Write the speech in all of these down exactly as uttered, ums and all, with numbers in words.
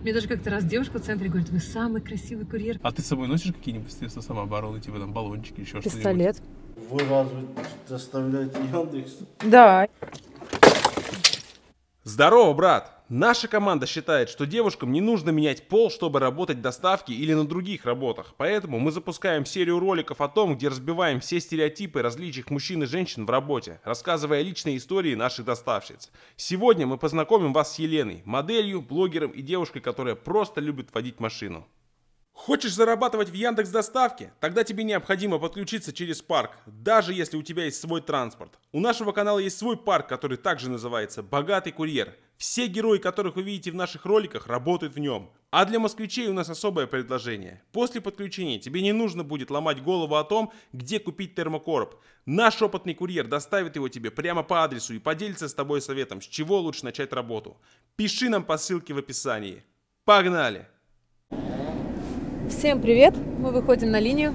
Мне даже как-то раз девушка в центре говорит: вы самый красивый курьер. А ты с собой носишь какие-нибудь средства самообороны, типа там баллончики, еще что-нибудь? Пистолет. Вы разве доставляете Яндекс? Да. Здорово, брат! Наша команда считает, что девушкам не нужно менять пол, чтобы работать в доставке или на других работах. Поэтому мы запускаем серию роликов о том, где разбиваем все стереотипы различий мужчин и женщин в работе, рассказывая личные истории наших доставщиц. Сегодня мы познакомим вас с Еленой, моделью, блогером и девушкой, которая просто любит водить машину. Хочешь зарабатывать в Яндекс.Доставке? Тогда тебе необходимо подключиться через парк, даже если у тебя есть свой транспорт. У нашего канала есть свой парк, который также называется «Богатый курьер». Все герои, которых вы видите в наших роликах, работают в нем. А для москвичей у нас особое предложение. После подключения тебе не нужно будет ломать голову о том, где купить термокороб. Наш опытный курьер доставит его тебе прямо по адресу и поделится с тобой советом, с чего лучше начать работу. Пиши нам по ссылке в описании. Погнали! Всем привет! Мы выходим на линию.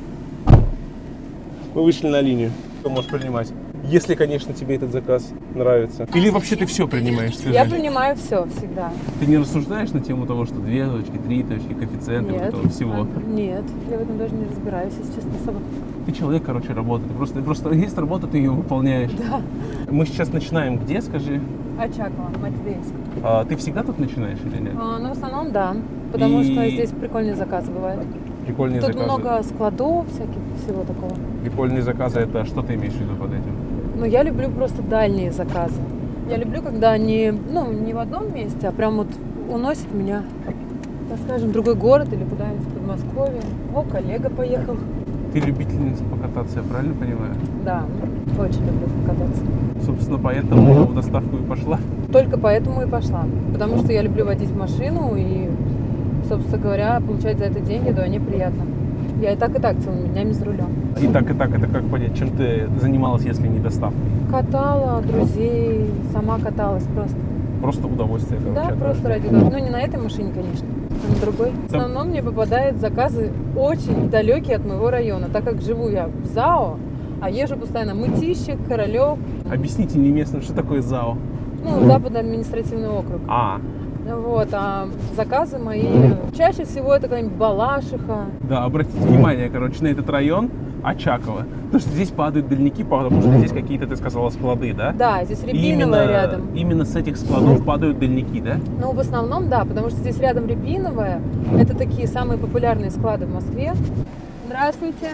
Мы вышли на линию. Что можешь принимать? Если, конечно, тебе этот заказ нравится. Или вообще ты все принимаешь? Скажи. Я принимаю все всегда. Ты не рассуждаешь на тему того, что две точки, три точки, коэффициенты, вот этого всего? А, нет, я в этом даже не разбираюсь, если честно, особо. Ты человек, короче, работает. Ты просто, просто есть работа, ты ее выполняешь. Да. Мы сейчас начинаем где, скажи? Очаково, Матвеевск. А, ты всегда тут начинаешь или нет? А, ну, в основном, да. Потому И... что здесь прикольные заказы бывают. Прикольные Тут заказы. много складов, всяких, всего такого. Прикольные заказы, это что ты имеешь в виду под этим? Ну, я люблю просто дальние заказы. Я люблю, когда они, ну, не в одном месте, а прям вот уносят меня, так скажем, в другой город или куда-нибудь в Подмосковье. О, коллега поехал. Ты любительница покататься, я правильно понимаю? Да, очень люблю покататься. Собственно, поэтому в доставку и пошла. Только поэтому и пошла. Потому что я люблю водить машину и, собственно говоря, получать за это деньги, да, они приятно. Я и так, и так целыми днями за рулем. И так, и так, это как понять, чем ты занималась, если не доставкой? Катала друзей, сама каталась просто. Просто удовольствие, короче. Да, просто ради удовольствия. Ну, не на этой машине, конечно, а на другой. В основном мне попадают заказы очень далекие от моего района, так как живу я в ЗАО, а езжу постоянно Мытищи, Королев. Объясните не местным, что такое ЗАО? Ну, Западный административный округ. А. Вот, а заказы мои чаще всего это какая-нибудь Балашиха. Да, обратите внимание, короче, на этот район Очаково. Потому что здесь падают дальники, потому что здесь какие-то, ты сказала, склады, да? Да, здесь Рябиново именно, рядом. Именно с этих складов падают дальники, да? Ну, в основном, да, потому что здесь рядом Рябиново. Это такие самые популярные склады в Москве. Здравствуйте.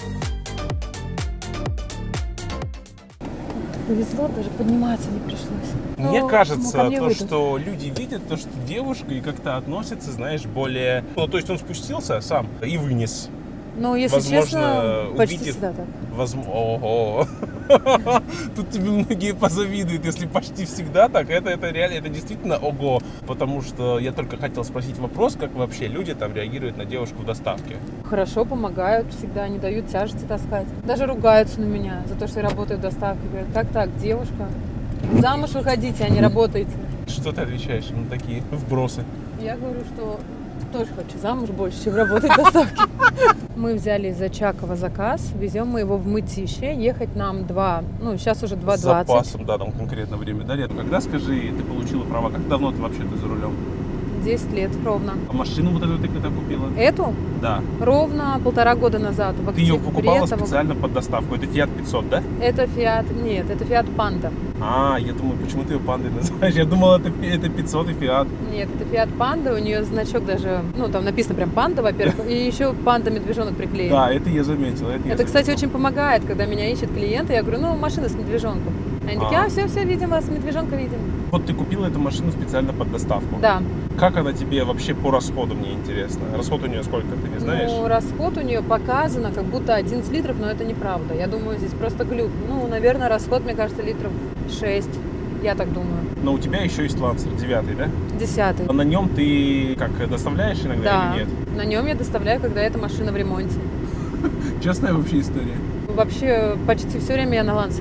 Повезло, даже подниматься не пришлось. Мне Ну, кажется, ко мне то, выйдут. что люди видят, то, что девушка и как-то относятся, знаешь, более... Ну, то есть он спустился сам и вынес. Ну, если Возможно, честно, почти увидев- всегда так. Возможно... Ого! Тут тебе многие позавидуют, если почти всегда так. Это, это реально, это действительно ого. Потому что я только хотел спросить вопрос, как вообще люди там реагируют на девушку в доставке. Хорошо помогают всегда, не дают тяжести таскать. Даже ругаются на меня за то, что я работаю в доставке. Говорят, как так, девушка? Замуж выходите, а не работаете. Что ты отвечаешь на такие вбросы? Я говорю, что тоже хочу замуж больше, чем работать в доставке. Мы взяли из Очакова заказ, везем мы его в Мытищи. Ехать нам два, ну сейчас уже два С двадцать. запасом, да, там конкретно время. Да, Лет, когда, скажи, ты получила права? Как давно ты вообще ты за рулем? десять лет ровно. А машину вот эту ты когда купила? Эту Да. ровно полтора года назад. В Ты ее октябре покупала того- специально под доставку. Это Фиат пятьсот, да? Это Fiat, нет, это Fiat Panda. А, я думаю, почему ты ее пандой называешь? Я думал, это, это пятьсот и Фиат. Нет, это Fiat Panda, у нее значок даже, ну там написано прям Панда, во-первых, и еще Панда медвежонок приклеен. Да, это я заметил. Это, я Это, кстати, заметил. очень помогает, когда меня ищет клиент, и я говорю, ну, машина с медвежонком. Они такие, А. а, все, все, видим вас, медвежонка видим. Вот ты купила эту машину специально под доставку. Да. Как она тебе вообще по расходу, мне интересно? Расход у нее сколько, ты не знаешь? Ну, расход у нее показано, как будто одиннадцать литров, но это неправда. Я думаю, здесь просто глюк. Ну, наверное, расход, мне кажется, литров шесть. Я так думаю. Но у тебя еще есть Лансер девятый, да? Десятый. А на нем ты как доставляешь иногда Да. или нет? На нем я доставляю, когда эта машина в ремонте. Честная вообще история. Вообще, почти все время я на Лансере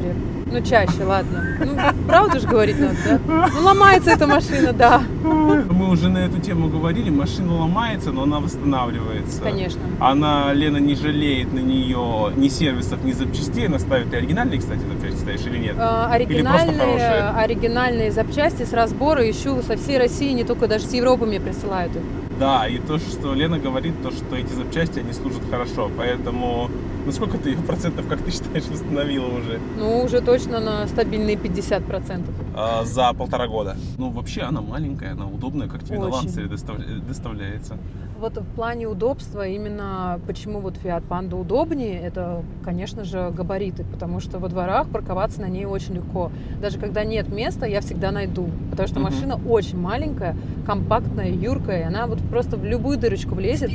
Ну, чаще, ладно. Ну, правду же говорить надо, да? Ну, ломается эта машина, да. Мы уже на эту тему говорили, машина ломается, но она восстанавливается. Конечно. Она, Лена, не жалеет на нее ни сервисов, ни запчастей. Она ставит и оригинальные, кстати, запчасти ставишь или нет? А, оригинальные, оригинальные запчасти с разбора ищу со всей России, не только даже с Европы мне присылают их. Да, и то, что Лена говорит, то, что эти запчасти, они служат хорошо, поэтому, ну сколько ты процентов, как ты считаешь, восстановила уже? Ну, уже точно на стабильные пятьдесят процентов. А, за полтора года. Ну, вообще, она маленькая, она удобная, как тебе Очень. на Лансере доставляется. Вот в плане удобства, именно почему вот Fiat Panda удобнее, это, конечно же, габариты, потому что во дворах парковаться на ней очень легко. Даже когда нет места, я всегда найду, потому что Мгм. машина очень маленькая, компактная, юркая, и она вот просто в любую дырочку влезет.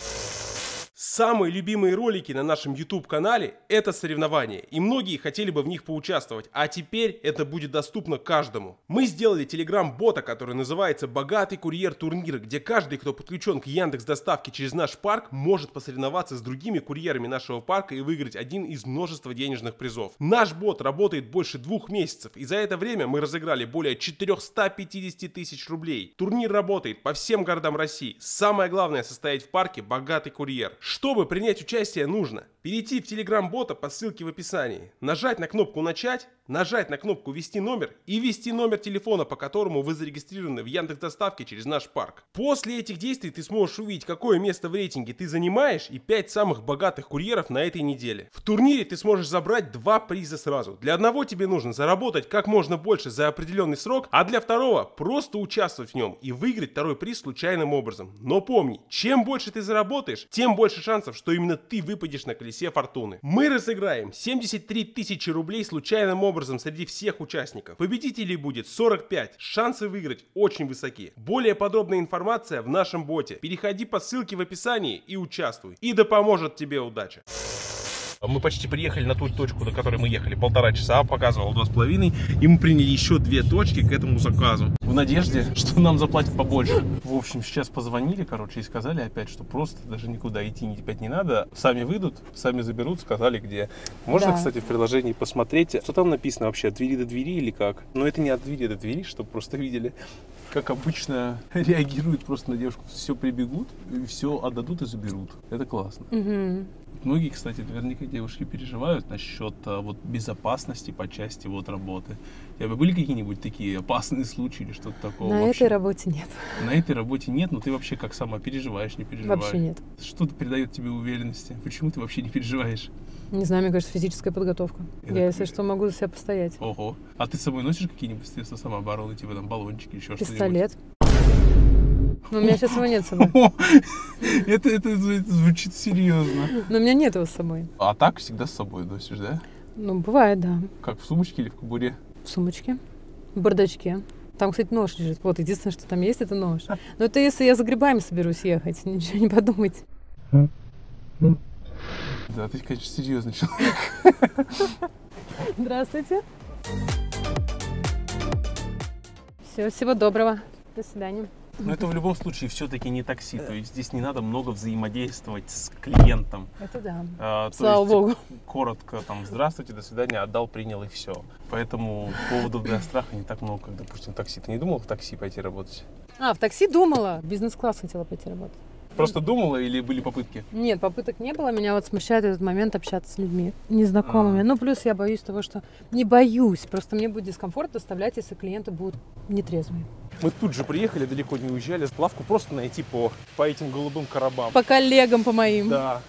Самые любимые ролики на нашем YouTube-канале – это соревнования, и многие хотели бы в них поучаствовать, а теперь это будет доступно каждому. Мы сделали телеграм-бота, который называется «Богатый курьер турнира», где каждый, кто подключен к Яндекс.Доставке через наш парк, может посоревноваться с другими курьерами нашего парка и выиграть один из множества денежных призов. Наш бот работает больше двух месяцев, и за это время мы разыграли более четырёхсот пятидесяти тысяч рублей. Турнир работает по всем городам России. Самое главное состоять в парке «Богатый курьер». Чтобы принять участие, нужно перейти в телеграм-бота по ссылке в описании, нажать на кнопку «Начать», нажать на кнопку «Ввести номер» и ввести номер телефона, по которому вы зарегистрированы в Яндекс.Доставке через наш парк. После этих действий ты сможешь увидеть, какое место в рейтинге ты занимаешь и пять самых богатых курьеров на этой неделе. В турнире ты сможешь забрать два приза сразу. Для одного тебе нужно заработать как можно больше за определенный срок, а для второго просто участвовать в нем и выиграть второй приз случайным образом. Но помни, чем больше ты заработаешь, тем больше шансов, что именно ты выпадешь на колесе фортуны. Мы разыграем семьдесят три тысячи рублей случайным образом среди всех участников. Победителей будет сорок пять. Шансы выиграть очень высоки. Более подробная информация в нашем боте. Переходи по ссылке в описании и участвуй. И да поможет тебе удача. Мы почти приехали на ту точку, до которой мы ехали. Полтора часа, показывал два с половиной. И мы приняли еще две точки к этому заказу. В надежде, что нам заплатят побольше. В общем, сейчас позвонили, короче, и сказали опять, что просто даже никуда идти опять не надо. Сами выйдут, сами заберут, сказали где. Можно, Да. кстати, в приложении посмотреть, что там написано вообще, от двери до двери или как. Но это не от двери до двери, чтобы просто видели. Как обычно реагируют просто на девушку. Все прибегут, все отдадут и заберут. Это классно. Угу. Многие, кстати, наверняка девушки переживают насчет а, вот, безопасности по части вот, работы. У тебя были какие-нибудь такие опасные случаи или что-то такого? На вообще? этой работе нет. На этой работе нет, но ты вообще как сама переживаешь, не переживаешь? Вообще нет. Что-то придает тебе уверенности? Почему ты вообще не переживаешь? Не знаю, мне кажется, физическая подготовка. Это Я, если как- что, могу за себя постоять. Ого. А ты с собой носишь какие-нибудь средства самообороны, типа там баллончики, еще что-нибудь? Пистолет. Но у меня сейчас его нет с собой. Это, это звучит серьезно. Но у меня нет его с собой. А так всегда с собой носишь, да? Ну, бывает, да. Как в сумочке или в кобуре? В сумочке, в бардачке. Там, кстати, нож лежит. Вот, единственное, что там есть, это нож. Но это если я за грибами соберусь ехать. Ничего не подумайте. Да, ты, конечно, серьезный человек. Здравствуйте. Все, всего доброго. До свидания. Но это в любом случае все-таки не такси, то есть здесь не надо много взаимодействовать с клиентом. Это да. А, то Слава есть богу. Коротко там здравствуйте, до свидания, отдал, принял и все. Поэтому поводов для страха не так много, как, допустим, такси. Ты не думал в такси пойти работать? А, в такси думала. В бизнес-класс хотела пойти работать. Просто думала или были попытки? Нет, попыток не было. Меня вот смущает этот момент общаться с людьми незнакомыми. А. Ну, плюс я боюсь того, что... Не боюсь, просто мне будет дискомфорт доставлять, если клиенты будут нетрезвые. Мы тут же приехали, далеко не уезжали. Лавку просто найти по, по этим голубым коробам. По коллегам, по моим. Да.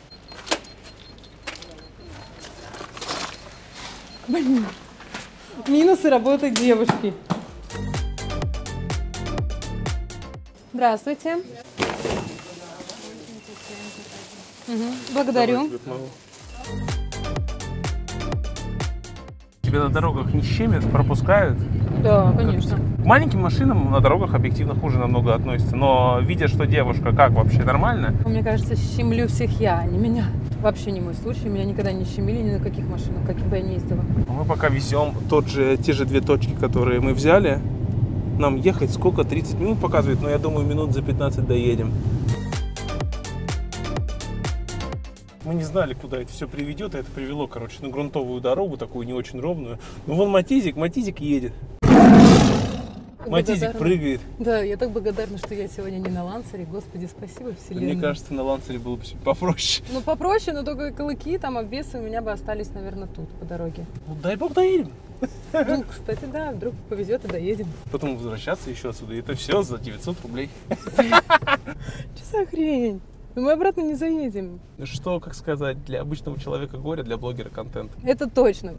Блин. Минусы работы девушки. Здравствуйте. Мгм, благодарю. Тебя на дорогах не щемят, пропускают? Да, конечно. К маленьким машинам на дорогах объективно хуже намного относятся. Но видя, что девушка, как вообще, нормально? Мне кажется, щемлю всех я, а не меня. Вообще не мой случай. Меня никогда не щемили ни на каких машинах, каких бы я ни ездила. Мы пока везем тот же, те же две точки, которые мы взяли. Нам ехать сколько? тридцать минут показывает, но я думаю, минут за пятнадцать доедем. Мы не знали, куда это все приведет, и это привело, короче, на грунтовую дорогу, такую не очень ровную. Ну вон Матизик, Матизик едет. Матизик прыгает. Да, я так благодарна, что я сегодня не на Лансере. Господи, спасибо, вселенная. Мне кажется, на Лансере было бы попроще. Ну, попроще, но только клыки, там, обвесы у меня бы остались, наверное, тут, по дороге. Ну, дай бог доедем. Ну, кстати, да, вдруг повезет и доедем. Потом возвращаться еще отсюда. И это все за девятьсот рублей. Что за хрень? Но мы обратно не заедем. Что, как сказать, для обычного человека горе, для блогера контент. Это точно.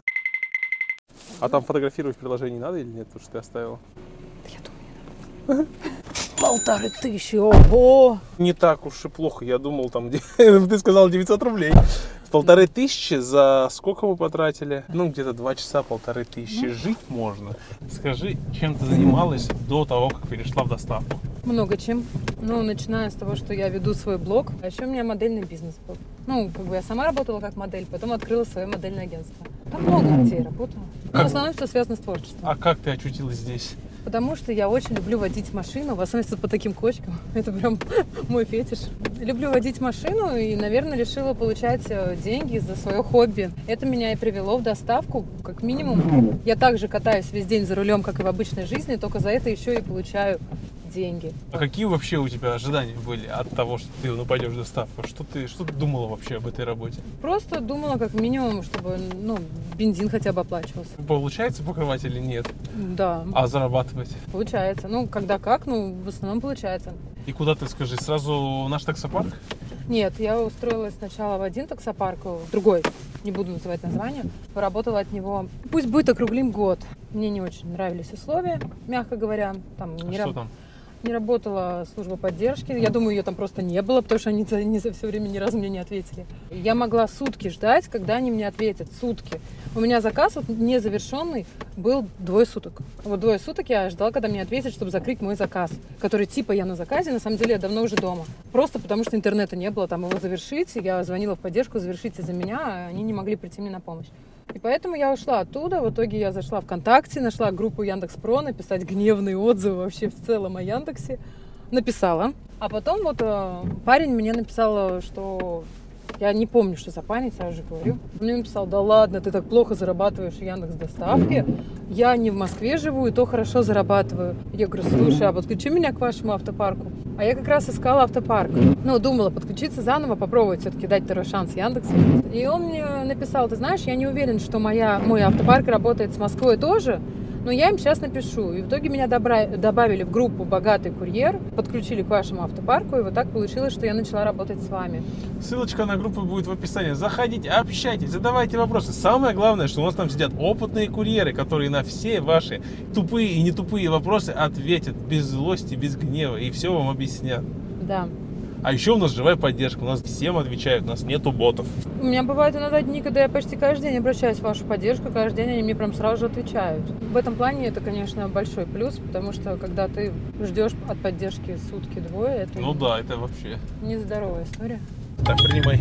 А там фотографировать в приложении надо или нет? То, что ты оставила? Я думаю, не надо. Полторы тысячи, ого! Не так уж и плохо. Я думал, там, ты сказал девятьсот рублей. Полторы тысячи за сколько мы потратили? Ну, где-то два часа, полторы тысячи. Жить можно. Скажи, чем ты занималась до того, как перешла в доставку? Много чем. Ну, начиная с того, что я веду свой блог. А еще у меня модельный бизнес был. Ну, как бы я сама работала как модель, потом открыла свое модельное агентство. Там много где я работала. Но в основном все связано с творчеством. А как ты очутилась здесь? Потому что я очень люблю водить машину, в особенности по таким кочкам. Это прям мой фетиш. Люблю водить машину и, наверное, решила получать деньги за свое хобби. Это меня и привело в доставку, как минимум. Я также катаюсь весь день за рулем, как и в обычной жизни, только за это еще и получаю деньги. А какие вообще у тебя ожидания были от того, что ты ну, пойдешь в доставку? Что ты, что ты думала вообще об этой работе? Просто думала, как минимум, чтобы ну, бензин хотя бы оплачивался. Получается покрывать или нет? Да. А зарабатывать? Получается. Ну, когда как, ну, в основном получается. И куда ты, скажи, сразу в наш таксопарк? Нет, я устроилась сначала в один таксопарк, в другой, не буду называть название. Поработала от него, пусть будет округлим год. Мне не очень нравились условия, мягко говоря. Там а не что раб... там? Не работала служба поддержки. Я думаю, ее там просто не было, потому что они за, не за все время ни разу мне не ответили. Я могла сутки ждать, когда они мне ответят. Сутки. У меня заказ вот, незавершенный был двое суток. Вот двое суток я ждала, когда мне ответят, чтобы закрыть мой заказ. Который типа я на заказе, на самом деле я давно уже дома. Просто потому что интернета не было, там его завершить. Я звонила в поддержку, завершите за меня, а они не могли прийти мне на помощь. И поэтому я ушла оттуда. В итоге я зашла ВКонтакте, нашла группу Яндекс.Про, написать гневные отзывы вообще в целом о Яндексе. Написала. А потом вот э, парень мне написал, что... Я не помню, что за парень, сразу же говорю. Он мне написал: да ладно, ты так плохо зарабатываешь в Яндекс.Доставке. Я не в Москве живу и то хорошо зарабатываю. Я говорю: слушай, а подключи меня к вашему автопарку. А я как раз искала автопарк. Ну, думала подключиться заново, попробовать все-таки дать второй шанс Яндексу. И он мне написал: ты знаешь, я не уверен, что моя, мой автопарк работает с Москвой тоже, но я им сейчас напишу. И в итоге меня добра... добавили в группу «Богатый курьер», подключили к вашему автопарку, и вот так получилось, что я начала работать с вами. Ссылочка на группу будет в описании. Заходите, общайтесь, задавайте вопросы. Самое главное, что у нас там сидят опытные курьеры, которые на все ваши тупые и не тупые вопросы ответят без злости, без гнева, и все вам объяснят. Да. А еще у нас живая поддержка, у нас всем отвечают, у нас нету ботов. У меня бывают иногда дни, когда я почти каждый день обращаюсь в вашу поддержку, каждый день они мне прям сразу же отвечают. В этом плане это, конечно, большой плюс, потому что когда ты ждешь от поддержки сутки-двое, это... Ну да, это вообще... нездоровая история. Так, принимай.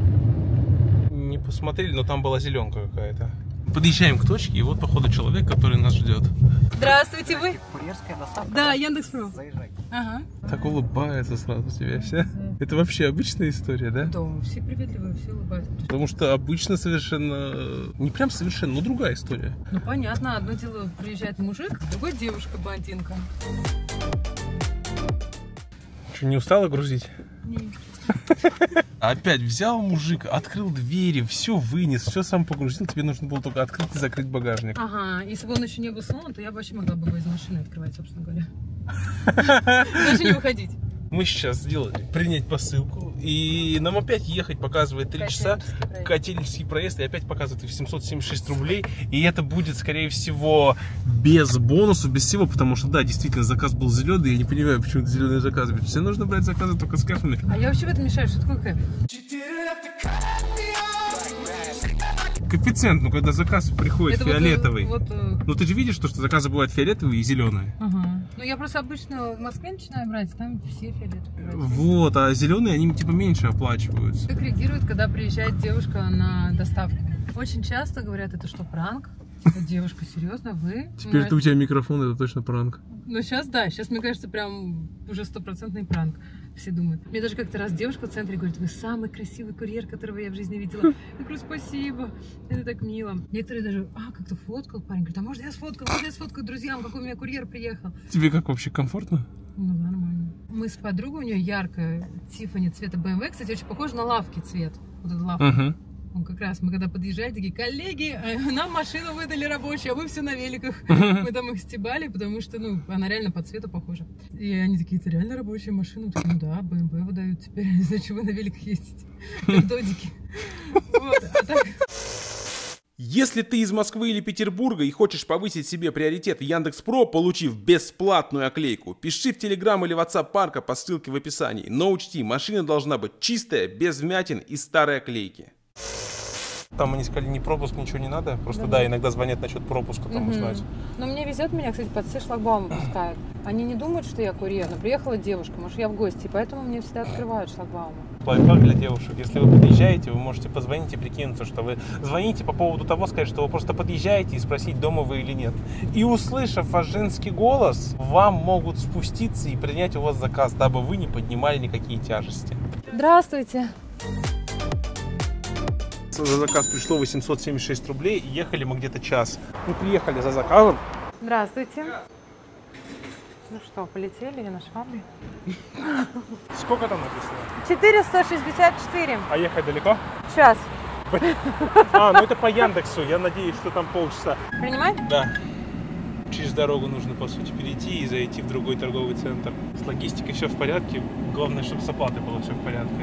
Не посмотрели, но там была зеленка какая-то. Подъезжаем к точке, и вот, походу, человек, который нас ждет. Здравствуйте, вы? Курьерская доставка. Да, Яндекс.Про. Заезжай. Ага. Так улыбается сразу тебе вся. Это вообще обычная история, да? Да, все приветливые, все улыбаются. Потому что обычно совершенно... Не прям совершенно, но другая история. Ну, понятно. Одно дело приезжает мужик, другое девушка-блондинка. Что, не устала грузить? Нет. Опять взял мужик, открыл двери, все вынес, все сам погрузил. Тебе нужно было только открыть и закрыть багажник. Ага, если бы он еще не был сломан, то я бы вообще могла бы его из машины открывать, собственно говоря. Даже не выходить. Мы сейчас сделали принять посылку, и нам опять ехать показывает три часа, Котельнический проезд, и опять показывает восемьсот семьдесят шесть рублей, и это будет, скорее всего, без бонусов, без всего, потому что, да, действительно, заказ был зеленый, я не понимаю, почему это зеленые заказы, ведь все нужно брать заказы только с кэфами. А я вообще в этом мешаю, что такое кэф? Коэффициент, ну, когда заказ приходит Это фиолетовый, вот, вот, ну, ты же видишь, что, что заказы бывают фиолетовые и зеленые. ага. Ну, я просто обычно в Москве начинаю брать, там все фиолетовые. Вот, а зеленые, они типа меньше оплачиваются. Как реагирует, когда приезжает девушка на доставку? Очень часто говорят, это что, пранк? Типа, девушка, серьезно, вы? Теперь ты, у тебя микрофон, это точно пранк. Ну сейчас, да, сейчас, мне кажется, прям уже стопроцентный пранк. Все думают. Мне даже как-то раз девушка в центре говорит: вы самый красивый курьер, которого я в жизни видела. Я говорю: спасибо, это так мило. Некоторые даже, а, как-то фоткал парень. Говорит: а может я сфоткал, может я сфоткаю друзьям, какой у меня курьер приехал. Тебе как вообще, комфортно? Ну, нормально. Мы с подругой, у нее яркая Тиффани цвета бэ эм вэ, кстати, очень похож на лавки цвет. Вот эта лавка. Uh-huh. Он как раз, мы когда подъезжали, такие: коллеги, нам машину выдали рабочую, а вы все на великах. Мы там их стебали, потому что, ну, она реально по цвету похожа. И они такие: это реально рабочая машина? Мы такие: ну да, бэ эм вэ выдают теперь, зачем вы на великах ездите? Как додики. Вот, а так... Если ты из Москвы или Петербурга и хочешь повысить себе приоритет в Яндекс.Про, получив бесплатную оклейку, пиши в Телеграм или WhatsApp парка по ссылке в описании. Но учти, машина должна быть чистая, без вмятин и старой оклейки. Там они сказали, ни пропуск, ничего не надо. Просто да, да иногда звонят насчет пропуска, там угу. узнать. Но мне везет, меня, кстати, под все шлагбаумы пускают. Они не думают, что я курьер, но приехала девушка, может, я в гости, и поэтому мне всегда открывают шлагбаумы. Лайфхак для девушек. Если вы подъезжаете, вы можете позвонить и прикинуться, что вы звоните по поводу того, сказать, что вы просто подъезжаете и спросить, дома вы или нет. И услышав ваш женский голос, вам могут спуститься и принять у вас заказ, дабы вы не поднимали никакие тяжести. Здравствуйте. За заказ пришло восемьсот семьдесят шесть рублей, и ехали мы где-то час. Мы приехали за заказом. Здравствуйте. Ну что, полетели на швабре? Сколько там написано? четыреста шестьдесят четыре. А ехать далеко? Час. А, ну это по Яндексу, я надеюсь, что там полчаса. Принимать? Да. Через дорогу нужно, по сути, перейти и зайти в другой торговый центр. С логистикой все в порядке, главное, чтобы с оплатой было все в порядке.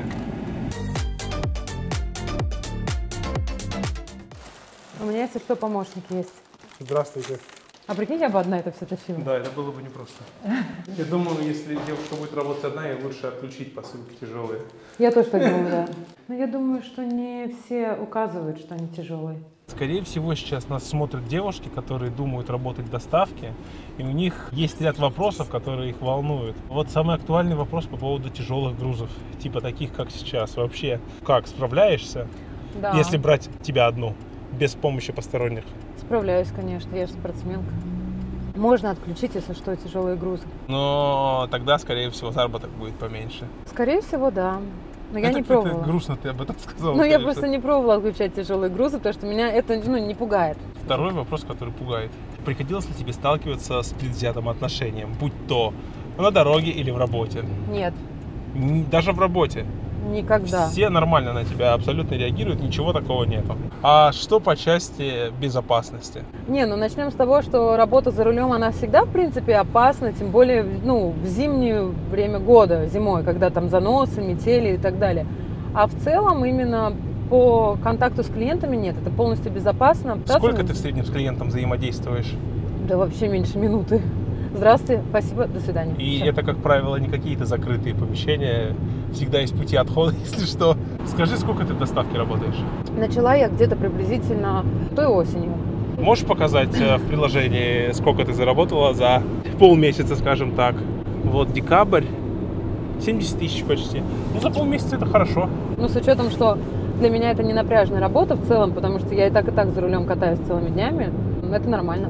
У меня, если что, помощник есть. Здравствуйте. А прикинь, я бы одна это все тащила. Да, это было бы непросто. Я думаю, если девушка будет работать одна, ей лучше отключить посылки тяжелые. Я тоже так думаю, да. Но я думаю, что не все указывают, что они тяжелые. Скорее всего, сейчас нас смотрят девушки, которые думают работать в доставке, и у них есть ряд вопросов, которые их волнуют. Вот самый актуальный вопрос по поводу тяжелых грузов, типа таких, как сейчас. Вообще, как, справляешься, да. Если брать тебя одну, без помощи посторонних? Справляюсь, конечно, я же спортсменка. Можно отключить, если что, тяжелые грузы. Но тогда, скорее всего, заработок будет поменьше. Скорее всего, да. Но я это не пробовала. Грустно ты об этом сказала. Ну, я просто не пробовала отключать тяжелые грузы, потому что меня это, ну, не пугает. Второй вопрос, который пугает. Приходилось ли тебе сталкиваться с предвзятым отношением, будь то на дороге или в работе? Нет. Даже в работе? Никогда. Все нормально на тебя абсолютно реагируют, ничего такого нету. А что по части безопасности? Не, ну начнем с того, что работа за рулем, она всегда, в принципе, опасна, тем более, ну, в зимнее время года, зимой, когда там заносы, метели и так далее. А в целом именно по контакту с клиентами нет, это полностью безопасно. Сколько ты в среднем с клиентом взаимодействуешь? Да вообще меньше минуты. Здравствуйте, спасибо, до свидания. И Все. Это, как правило, не какие-то закрытые помещения, всегда есть пути отхода, если что. Скажи, сколько ты в доставке работаешь? Начала я где-то приблизительно той осенью. Можешь показать в приложении, сколько ты заработала за полмесяца, скажем так? Вот декабрь, семьдесят тысяч почти. Ну, за полмесяца это хорошо. Ну, с учетом, что для меня это не напряжная работа в целом, потому что я и так, и так за рулем катаюсь целыми днями, это нормально.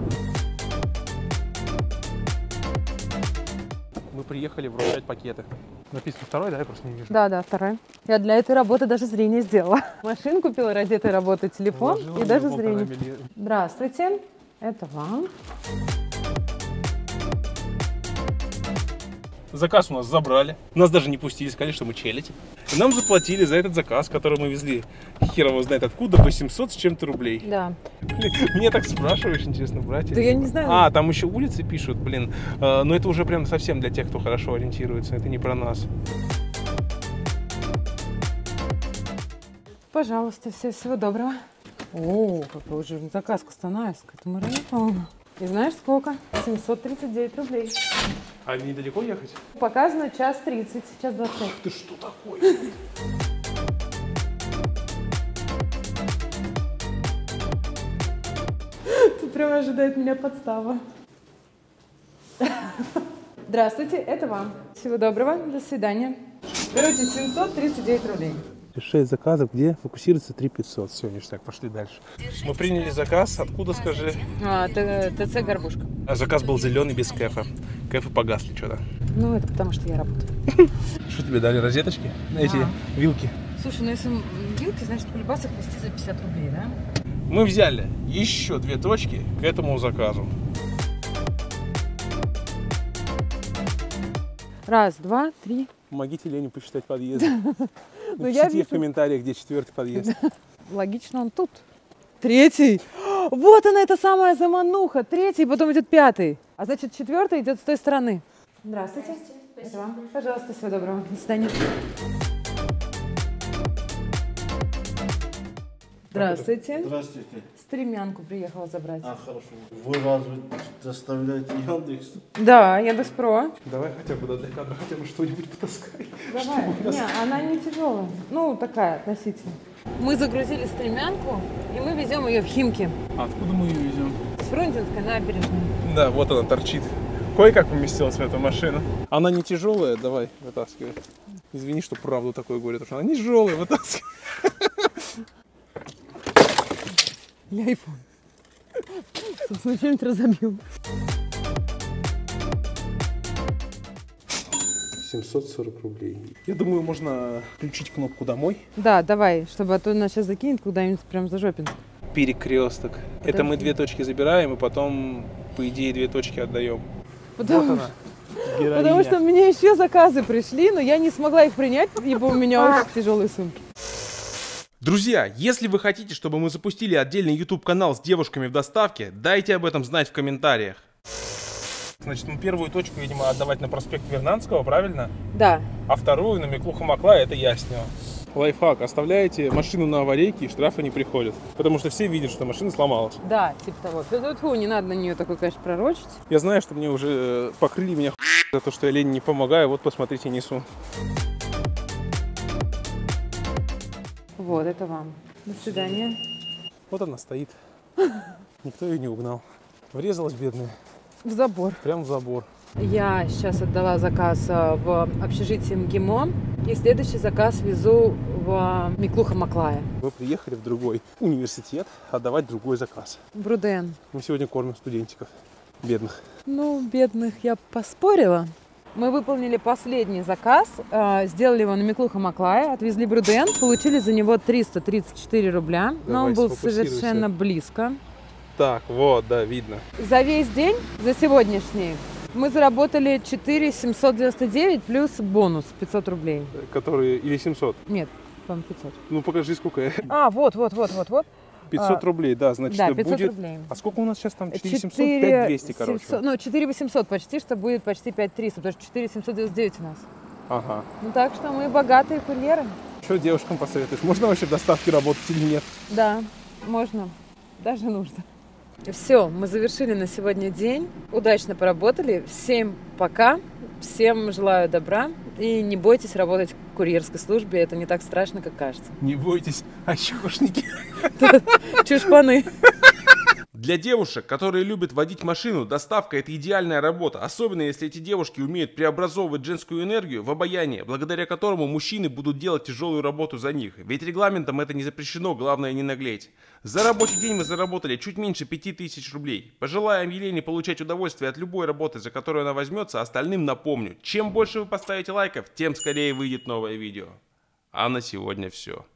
Мы приехали вручать пакеты. Написано второй, да? Я просто не вижу. Да, да, второй. Я для этой работы даже зрение сделала. Машину купила ради этой работы, телефон Вложила и даже зрение. Здравствуйте, это вам. Заказ у нас забрали. Нас даже не пустили, сказали, что мы челядь. И нам заплатили за этот заказ, который мы везли. Хер его знает откуда, восемьсот с чем-то рублей. Да. Мне так спрашиваешь, интересно, брать? Да я не знаю. А, там еще улицы пишут, блин. Но это уже прям совсем для тех, кто хорошо ориентируется. Это не про нас. Пожалуйста, все, всего доброго. О, какой уже заказ Костанайск. Это мы район. И знаешь сколько? семьсот тридцать девять рублей. А недалеко ехать? Показано час тридцать, час двадцать. Ах ты, что такое? Тут прямо ожидает меня подстава. Здравствуйте, это вам. Всего доброго, до свидания. Короче, семьсот тридцать девять рублей. шесть заказов, где фокусируется три пятьсот. Все, ништяк, пошли дальше. Мы приняли заказ. Откуда, скажи? А, ТЦ «Горбушка». А заказ был зеленый, без кэфа. Кэфы погасли что-то. Ну, это потому что я работаю. Что тебе дали? Розеточки? Эти А. вилки. Слушай, ну если вилки, значит, кульбасы вести за пятьдесят рублей, да? Мы взяли еще две точки к этому заказу. Раз, два, три. Помогите Лене посчитать подъезды. Ну, я Напишите в вижу. комментариях, где четвертый подъезд. Логично, он тут. Третий. Вот она, эта самая замануха. Третий, потом идет пятый. А значит, четвертый идет с той стороны. Здравствуйте. Это вам. Пожалуйста, всего доброго. До свидания. Здравствуйте. Здравствуйте. Стремянку приехала забрать. А, хорошо. Вы разве доставляете Яндекс? Да, Яндекс.Про. Давай хотя бы для кадра хотя бы что-нибудь потаскай. Давай. Не, она не тяжелая. Ну, такая относительно. Мы загрузили стремянку, и мы везем ее в Химки. Откуда мы ее везем? С Фрунзенской набережной. Да, вот она торчит. Кое-как поместилась в эту машину. Она не тяжелая, давай, вытаскивай. Извини, что правду такое говорю, потому что она не тяжелая, вытаскивай. Я айфон. Собственно, что-нибудь разобил. семьсот сорок рублей. Я думаю, можно включить кнопку «Домой». Да, давай, чтобы а то нас сейчас закинет куда-нибудь прям за Жопинск. Перекресток. Подожди. Это мы две точки забираем, и потом, по идее, две точки отдаем. Потому, Вот она. Героиня. потому что мне еще заказы пришли, но я не смогла их принять, ибо у меня очень тяжелые сумки. Друзья, если вы хотите, чтобы мы запустили отдельный YouTube-канал с девушками в доставке, дайте об этом знать в комментариях. Значит, мы первую точку, видимо, отдавать на проспект Вернадского, правильно? Да. А вторую на Миклуха-Маклая, это Яснева. Лайфхак. Оставляете машину на аварийке, и штрафы не приходят. Потому что все видят, что машина сломалась. Да, типа того. Фу, не надо на нее такой, конечно, пророчить. Я знаю, что мне уже э, покрыли меня за то, что я Лене не помогаю. Вот, посмотрите, несу. Вот, это вам. До свидания. Вот она стоит. Никто ее не угнал. Врезалась бедная. В забор. Прям в забор. Я сейчас отдала заказ а, в общежитие МГИМО. И следующий заказ везу в Миклуха-Маклая. Мы приехали в другой университет отдавать другой заказ. Бруден. Мы сегодня кормим студентиков. Бедных. Ну, бедных я поспорила. Мы выполнили последний заказ, э, сделали его на Миклуха-Маклая, отвезли Бруден, получили за него триста тридцать четыре рубля, но Давай, он был сфокусируйся. совершенно близко. Так, вот, да, видно. За весь день, за сегодняшний, мы заработали четыре тысячи семьсот девяносто девять плюс бонус пятьсот рублей. Которые, или семьсот. Нет, по-моему, пятьсот. Ну, покажи, сколько. А, вот, вот, вот, вот, вот. пятьсот А, рублей, да, значит, да, это пятьсот будет... рублей. А сколько у нас сейчас там? четыре тысячи семьсот, пять тысяч двести, короче. семьсот, ну, четыре тысячи восемьсот почти, что будет почти пять тысяч триста, потому что четыре тысячи семьсот девяносто девять у нас. Ага. Ну, так что мы богатые курьеры. Что девушкам посоветуешь? Можно вообще в доставке работать или нет? Да, можно, даже нужно. Все, мы завершили на сегодня день. Удачно поработали. Всем пока. Всем желаю добра. И не бойтесь работать в курьерской службе. Это не так страшно, как кажется. Не бойтесь, ощёшники. Чушпаны. Для девушек, которые любят водить машину, доставка – это идеальная работа, особенно если эти девушки умеют преобразовывать женскую энергию в обаяние, благодаря которому мужчины будут делать тяжелую работу за них. Ведь регламентом это не запрещено, главное не наглеть. За рабочий день мы заработали чуть меньше пяти тысяч рублей. Пожелаем Елене получать удовольствие от любой работы, за которую она возьмется, остальным напомню. Чем больше вы поставите лайков, тем скорее выйдет новое видео. А на сегодня все.